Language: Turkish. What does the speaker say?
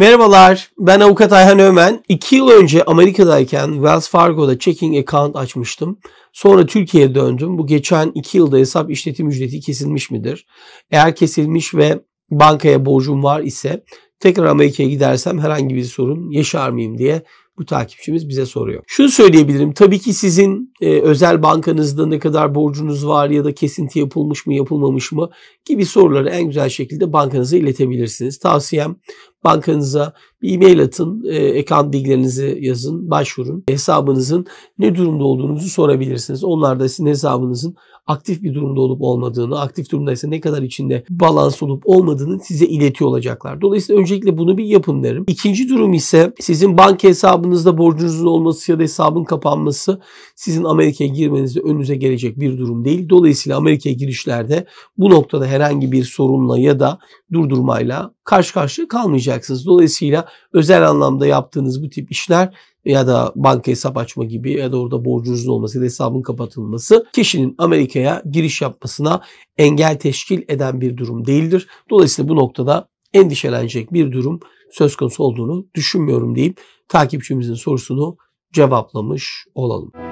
Merhabalar, ben Avukat Ayhan Ömen. 2 yıl önce Amerika'dayken Wells Fargo'da checking account açmıştım. Sonra Türkiye'ye döndüm. Bu geçen 2 yılda hesap işletim ücreti kesilmiş midir? Eğer kesilmiş ve bankaya borcum var ise tekrar Amerika'ya gidersem herhangi bir sorun yaşar mıyım diye bu takipçimiz bize soruyor. Şunu söyleyebilirim. Tabii ki sizin özel bankanızda ne kadar borcunuz var ya da kesinti yapılmış mı yapılmamış mı gibi soruları en güzel şekilde bankanıza iletebilirsiniz. Tavsiyem bankanıza bir e-mail atın, account bilgilerinizi yazın, başvurun. Hesabınızın ne durumda olduğunuzu sorabilirsiniz. Onlar da sizin hesabınızın aktif bir durumda olup olmadığını, aktif durumdaysa ne kadar içinde balans olup olmadığını size iletiyor olacaklar. Dolayısıyla öncelikle bunu bir yapın derim. İkinci durum ise sizin banka hesabınızda borcunuzun olması ya da hesabın kapanması sizin Amerika'ya girmenizde önünüze gelecek bir durum değil. Dolayısıyla Amerika'ya girişlerde bu noktada herhangi bir sorunla ya da durdurmayla karşı karşıya kalmayacaksınız. Dolayısıyla özel anlamda yaptığınız bu tip işler ya da banka hesap açma gibi ya da orada borcunuzun olması ya da hesabın kapatılması kişinin Amerika'ya giriş yapmasına engel teşkil eden bir durum değildir. Dolayısıyla bu noktada endişelenecek bir durum söz konusu olduğunu düşünmüyorum deyip takipçimizin sorusunu cevaplamış olalım.